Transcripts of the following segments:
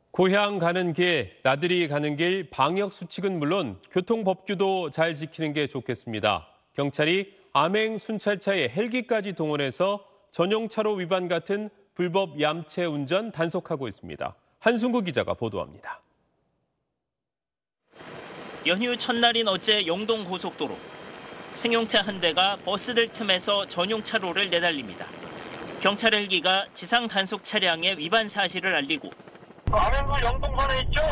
고향 가는 길, 나들이 가는 길, 방역 수칙은 물론 교통법규도 잘 지키는 게 좋겠습니다. 경찰이 암행 순찰차에 헬기까지 동원해서 전용차로 위반 같은 불법 얌체 운전 단속하고 있습니다. 한순구 기자가 보도합니다. 연휴 첫날인 어제 영동 고속도로. 승용차 한 대가 버스들 틈에서 전용차로를 내달립니다. 경찰 헬기가 지상 단속 차량의 위반 사실을 알리고 암행군 영동선에 있죠?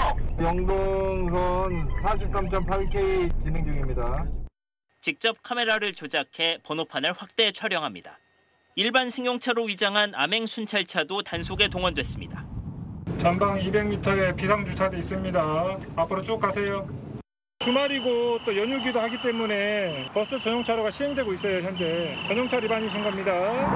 영동선 43.8K 진행 중입니다. 직접 카메라를 조작해 번호판을 확대 촬영합니다. 일반 승용차로 위장한 암행 순찰차도 단속에 동원됐습니다. 전방 200m에 비상주차도 있습니다. 앞으로 쭉 가세요. 주말이고 또 연휴기도 하기 때문에 버스 전용차로가 시행되고 있어요. 현재 전용차 위반이신 겁니다.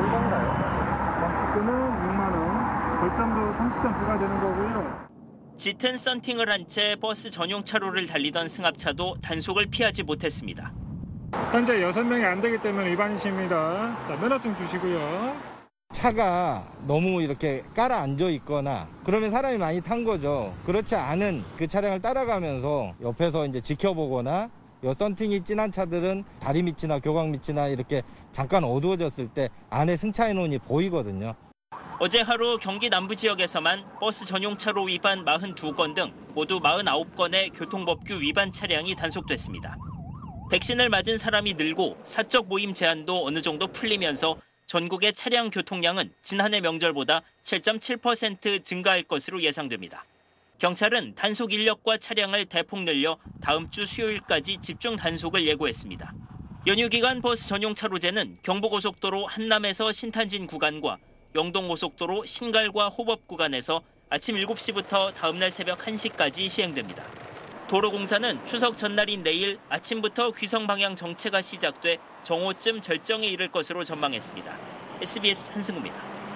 얼마인가요? 지금은 6만 원, 벌점도 30점 부과되는 거고요. 짙은 썬팅을 한 채 버스 전용차로를 달리던 승합차도 단속을 피하지 못했습니다. 현재 6명이 안 되기 때문에 위반이십니다. 자, 면허증 주시고요. 차가 너무 이렇게 깔아앉아 있거나 그러면 사람이 많이 탄 거죠. 그렇지 않은 그 차량을 따라가면서 옆에서 이제 지켜보거나 요 썬팅이 진한 차들은 다리 밑이나 교각 밑이나 이렇게 잠깐 어두워졌을 때 안에 승차 인원이 보이거든요. 어제 하루 경기 남부 지역에서만 버스 전용차로 위반 42건 등 모두 49건의 교통법규 위반 차량이 단속됐습니다. 백신을 맞은 사람이 늘고 사적 모임 제한도 어느 정도 풀리면서 전국의 차량 교통량은 지난해 명절보다 7.7% 증가할 것으로 예상됩니다. 경찰은 단속 인력과 차량을 대폭 늘려 다음 주 수요일까지 집중 단속을 예고했습니다. 연휴 기간 버스 전용 차로제는 경부고속도로 한남에서 신탄진 구간과 영동고속도로 신갈과 호법 구간에서 아침 7시부터 다음 날 새벽 1시까지 시행됩니다. 도로공사는 추석 전날인 내일 아침부터 귀성 방향 정체가 시작돼 정오쯤 절정에 이를 것으로 전망했습니다. SBS 한승우입니다.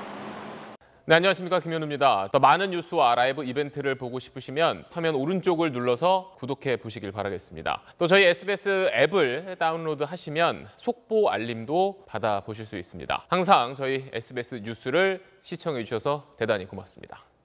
네, 안녕하십니까. 김현우입니다. 더 많은 뉴스와 라이브 이벤트를 보고 싶으시면 화면 오른쪽을 눌러서 구독해 보시길 바라겠습니다. 또 저희 SBS 앱을 다운로드하시면 속보 알림도 받아보실 수 있습니다. 항상 저희 SBS 뉴스를 시청해 주셔서 대단히 고맙습니다.